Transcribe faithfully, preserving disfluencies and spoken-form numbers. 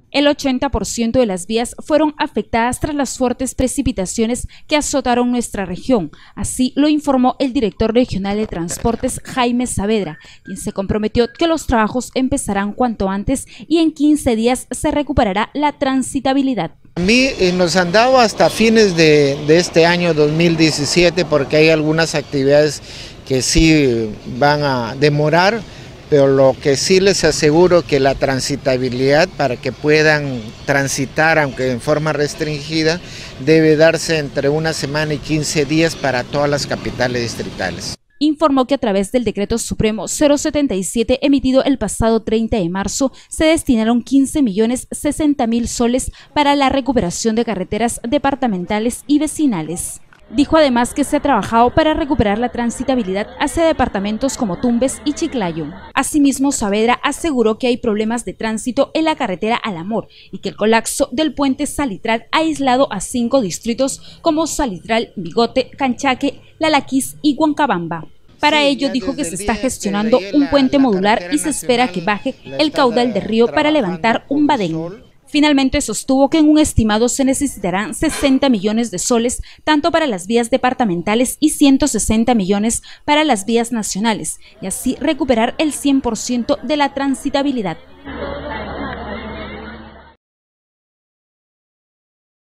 El ochenta por ciento de las vías fueron afectadas tras las fuertes precipitaciones que azotaron nuestra región. Así lo informó el director regional de Transportes, Jaime Saavedra, quien se comprometió que los trabajos empezarán cuanto antes y en quince días se recuperará la transitabilidad. A mí eh, nos han dado hasta fines de, de este año dos mil diecisiete, porque hay algunas actividades que sí van a demorar, pero lo que sí les aseguro que la transitabilidad para que puedan transitar, aunque en forma restringida, debe darse entre una semana y quince días para todas las capitales distritales. Informó que a través del Decreto Supremo cero setenta y siete emitido el pasado treinta de marzo se destinaron quince millones sesenta mil soles para la recuperación de carreteras departamentales y vecinales. Dijo además que se ha trabajado para recuperar la transitabilidad hacia departamentos como Tumbes y Chiclayo. Asimismo, Saavedra aseguró que hay problemas de tránsito en la carretera Al Amor y que el colapso del puente Salitral ha aislado a cinco distritos como Salitral, Bigote, Canchaque, Lalaquís y Huancabamba. Para ello dijo que se está gestionando un puente modular y se espera que baje el caudal del río para levantar un badén. Finalmente sostuvo que en un estimado se necesitarán sesenta millones de soles tanto para las vías departamentales y ciento sesenta millones para las vías nacionales y así recuperar el cien por ciento de la transitabilidad.